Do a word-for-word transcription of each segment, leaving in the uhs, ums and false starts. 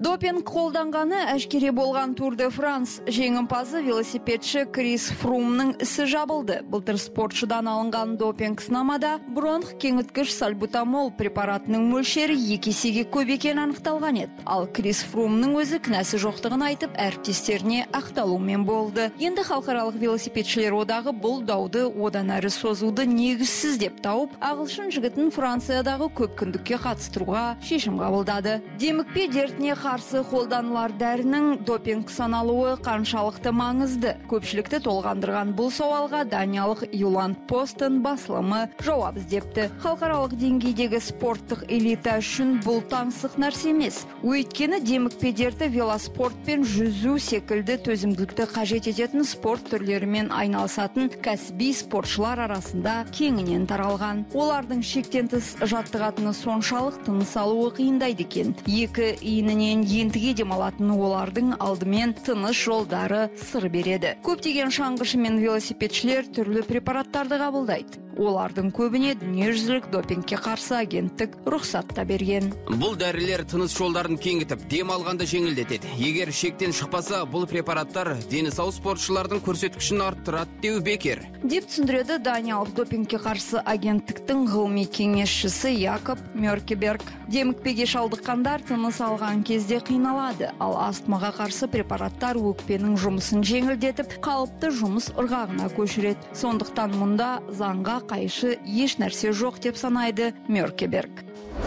Допинг қолданғаны әшкере болған Тур де Франс жеңімпазы велосипедші Крис Фрумның ісі жабылды. Былтыр спортшыдан алынған допинг сынамада бронх кеңіткіш сальбутамол препаратының мөлшері екі есеге көп екені анықталған еді. Ал Крис Фрумның өзі кінәсі жоқтығын айтып, әріптестеріне ақталумен болды. Енді халықаралық велосипедшілер одағы бұл дауды одан әрі созуды негізсіз деп тауып, ағылшын жігітін Франциядағы көп күндікке қатыстыруға шешім қабылдады. Демікпе дертіне қарсы қолданылар дәрінің допинг саналуы қаншалықты маңызды? Көпшілікті толғандырған бұл сауалға даниялық Юланд Постон басылымы жауап іздепті. Халықаралық деңгейдегі спорттық элита үшін бұл таңсық нәрсе емес. Өйткені демікпе дерті велоспорт пен жүзу секілді төзімділікті қажет ететін спорт түрлерімен айналысатын кәсіби спортшылар арасында кеңінен таралған. Олардың шектен тыс жаттығатыны соншалық тыныс алуы қиындайды екен. Екі иінінен ентіге демалатын олардың алдымен тыныс жолдары сыр береді. Көптеген шаңғышы мен велосипедшілер түрлі препараттарды қабылдайды. Олардың көбіне дүниежүзілік допингке қарсы агенттік рұқсатта берген. Бұл дәрілер тыныс жолдарын кеңітіп, дем алғанды жеңілдетеді. Егер шектен шықпаса, бұл препараттар дені сау спортшылардың көрсеткішін арттырады деу бекер. Деп түсіндіреді даниялық допингке қарсы агенттіктің ғылыми кеңесшісі Якоб Мёркеберг. Демікпеге шалдыққандар тыныс алған кезде қиналады, ал астмаға қарсы препараттар өкпенің жұмысын жеңілдетіп, қалыпты жұмыс ырғағына көшіреді. Сондықтан мұнда заңға қайшы еш нәрсе жоқ деп санайды Мёркеберг.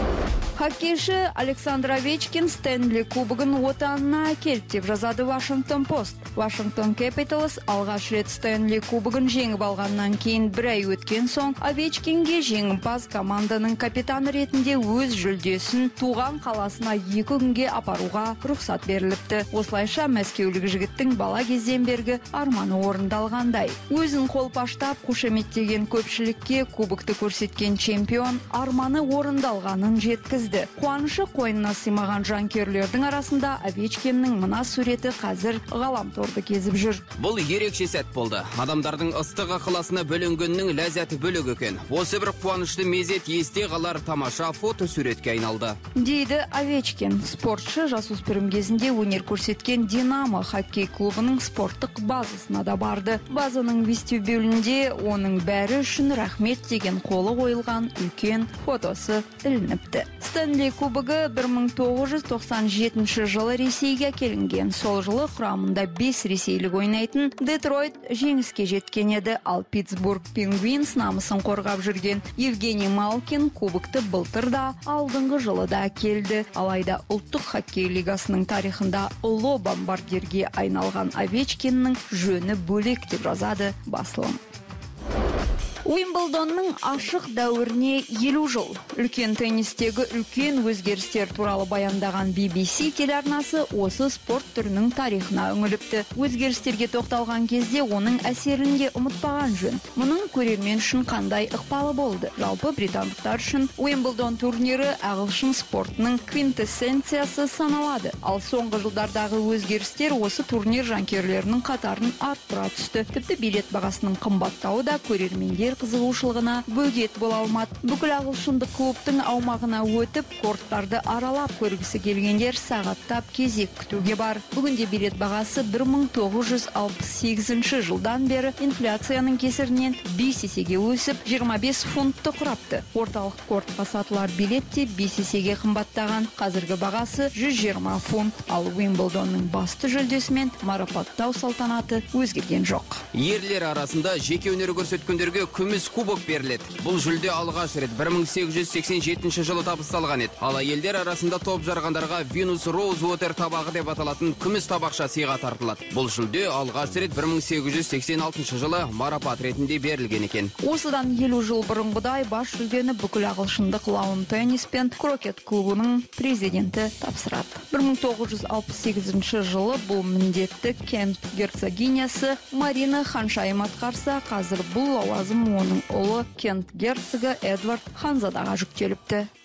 Хоккейші Александр Овечкин Стэнли кубогын отанына әкелді деп жазады Вашингтон Пост. Вашингтон Capitals алғаш рет Стэнли кубогын жеңіп алғаннан кейін бір ай өткен соң Овечкинге жеңімпаз команданың капитаны ретінде өз жүлдесін туған қаласына екі күнге апаруға рұқсат беріліпті. Осылайша мәскеулік жігіттің бала кезден бергі арманы орындалғандай. Өзін қолпаштап қошеметтеген көпшілікке кубокты көрсеткен чемпион арманы орындалғанын жеткізді. Қуанышы қойнына сыймаған жанкүйерлердің арасында Овечкиннің мына суреті қазір ғаламторды кезіп жүр. Бұл ерекше сәт болды. Адамдардың ыстық ықыласына бөленгеннің ләззаты бөлек екен. Осы бір қуанышты мезет есте қалар тамаша фото суретке айналды. Дейді Овечкин. Спортшы жасөспірім кезінде өнер көрсеткен Динамо хоккей клубының спорттық базасына да барды. Базаның вестибюлінде оның бәрі үшін рахмет деген қолы қойылған үлкен фотосы ілініпті. Стэнли кубогы бір мың тоғыз жүз тоқсан жетінші жылы Ресейге әкелінген. Сол жылы құрамында бес ресейлік ойнайтын Детройт жеңіске жеткен еді, ал Питтсбург Пингвинс намысын қорғап жүрген Евгений Малкин кубокты былтырда алдыңғы жылы да әкелді. Алайда ұлттық хоккей лигасының тарихында ұлы бомбардирге айналған Овечкиннің жөні бөлек деп жазады басылым. Уимблдонның ашық дәуіріне елу жыл. Үлкен теннистегі үлкен өзгерістер туралы баяндаған би би си телеарнасы осы спорт түрінің тарихына үңіліпті. Өзгерістерге тоқталған кезде оның әсерін де ұмытпаған жөн. Мұның көрермен үшін қандай ықпалы болды? Жалпы британдықтар үшін Уимблдон турнирі ағылшын спортының квинтэссенциясы саналады. Ал соңғы жылдардағы өзгерістер осы турнир жанкүйерлерінің қатарын арттыра түсті. Тіпті билет бағасының қымбаттауы да көрермендер қызығушылығына бөгет бола алмады. Бүкіл ағылшындық клубтың аумағына өтіп, корттарды аралап көргісі келгендер сағаттап кезек күтуге бар. Бүгінде билет бағасы бір мың тоғыз жүз алпыс сегізінші жылдан бері инфляцияның кесірінен бес есеге өсіп, жиырма бес фунтты құрапты. Орталық кортқа сатылар билет те бес есеге қымбаттаған. Қазіргі бағасы жүз жиырма фунт, ал Уимблдонның басты жүлдесімен марапаттау салтанаты өзгерген жоқ. Ерлер арасында жеке өнер көрсеткендерге күміс кубок беріледі. Бұл жүлде алғаш рет бір мың сегіз жүз сексен жетінші жылы табысталған еді. Ал әйелдер арасында топ жарғандарға Винус Роузвотер табағы деп аталатын күміс табақша сыйға тартылады. Бұл жүлде алғаш рет бір мың сегіз жүз сексен алтыншы жылы марапат ретінде берілген екен. Осыдан елу жыл бұрынғыдай бас жүлдені бүкіл ағылшындық лаун теннис пен крокет клубының президенті тапсырады. бір мың тоғыз жүз алпыс сегізінші жылы бұл міндетті Кент герцогинясы Марина Ханшайым атқарса, қазір бұл лауазым оның ұлы Кент герцогы Эдвард Ханзадаға жүктеліпті.